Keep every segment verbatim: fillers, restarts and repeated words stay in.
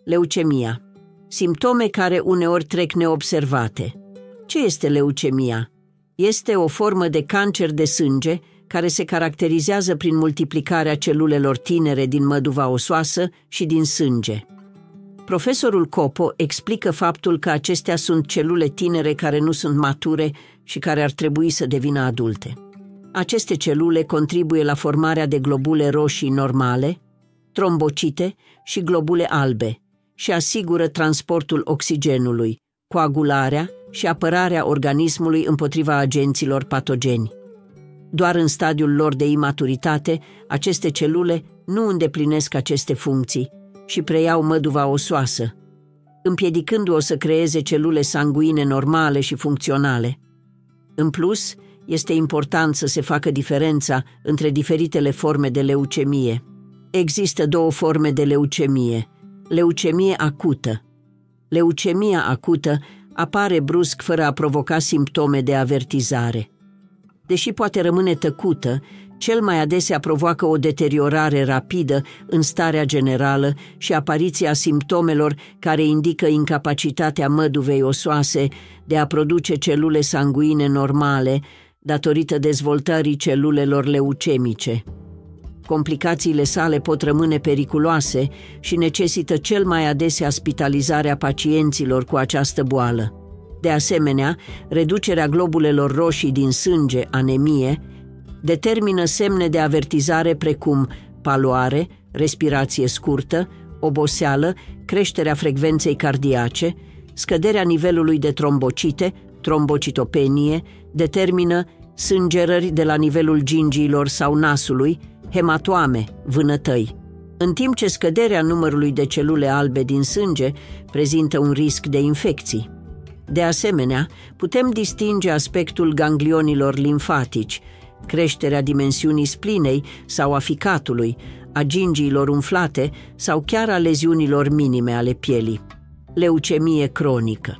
Leucemia. Simptome care uneori trec neobservate. Ce este leucemia? Este o formă de cancer de sânge care se caracterizează prin multiplicarea celulelor tinere din măduva osoasă și din sânge. Profesorul Copo explică faptul că acestea sunt celule tinere care nu sunt mature și care ar trebui să devină adulte. Aceste celule contribuie la formarea de globule roșii normale, trombocite și globule albe și asigură transportul oxigenului, coagularea și apărarea organismului împotriva agenților patogeni. Doar în stadiul lor de imaturitate, aceste celule nu îndeplinesc aceste funcții și preiau măduva osoasă, împiedicându-o să creeze celule sanguine normale și funcționale. În plus, este important să se facă diferența între diferitele forme de leucemie. Există două forme de leucemie. Leucemie acută. Leucemia acută apare brusc fără a provoca simptome de avertizare. Deși poate rămâne tăcută, cel mai adesea provoacă o deteriorare rapidă în starea generală și apariția simptomelor care indică incapacitatea măduvei osoase de a produce celule sanguine normale datorită dezvoltării celulelor leucemice. Complicațiile sale pot rămâne periculoase și necesită cel mai adesea spitalizarea pacienților cu această boală. De asemenea, reducerea globulelor roșii din sânge, anemie, determină semne de avertizare precum paloare, respirație scurtă, oboseală, creșterea frecvenței cardiace, scăderea nivelului de trombocite, trombocitopenie, determină sângerări de la nivelul gingiilor sau nasului, hematoame, vânătăi. În timp ce scăderea numărului de celule albe din sânge prezintă un risc de infecții. De asemenea, putem distinge aspectul ganglionilor limfatici, creșterea dimensiunii splinei sau a ficatului, a gingiilor umflate sau chiar a leziunilor minime ale pielii. Leucemie cronică.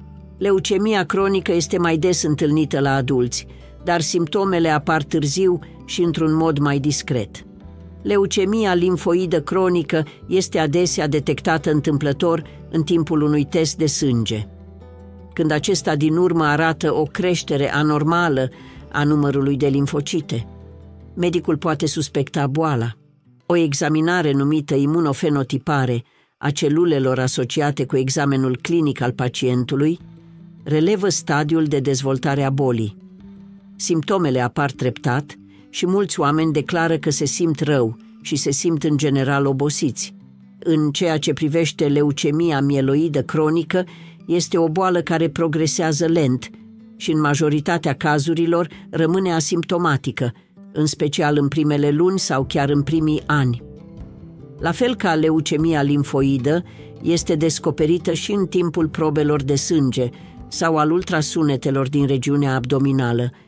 Leucemia cronică este mai des întâlnită la adulți, dar simptomele apar târziu și într-un mod mai discret. Leucemia limfoidă cronică este adesea detectată întâmplător în timpul unui test de sânge. Când acesta din urmă arată o creștere anormală a numărului de limfocite, medicul poate suspecta boala. O examinare numită imunofenotipare a celulelor asociate cu examenul clinic al pacientului relevă stadiul de dezvoltare a bolii. Simptomele apar treptat și mulți oameni declară că se simt rău și se simt în general obosiți. În ceea ce privește leucemia mieloidă cronică, este o boală care progresează lent și în majoritatea cazurilor rămâne asimptomatică, în special în primele luni sau chiar în primii ani. La fel ca leucemia limfoidă, este descoperită și în timpul probelor de sânge sau al ultrasunetelor din regiunea abdominală,